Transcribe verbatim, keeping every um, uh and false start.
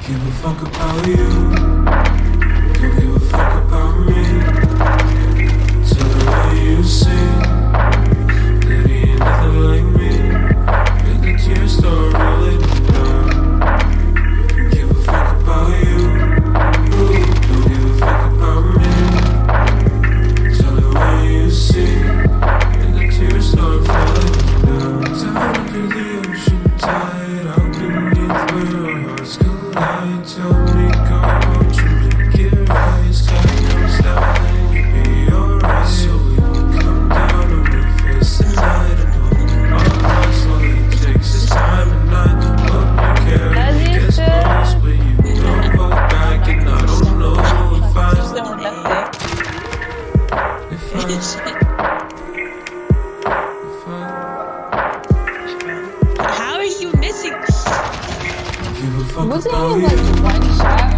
give a fuck about you. Don't give a fuck about me. Tell the way you sing that he ain't nothing like me. Let the tears start rolling down. Don't give a fuck about you. Don't give a fuck about me. Tell the way you sing and the tears start falling down. Down to the ocean tide, out beneath where our hearts collide. Tell me, girl, won't you make it right? Sky comes down and you'll be alright. So we can come down and we face the night. And hold our hearts, all it takes is time and night. But you care when it gets close, but you don't hold back. And I don't know if I If I If I How are you missing? give a fuck Wasn't about he like you. one shot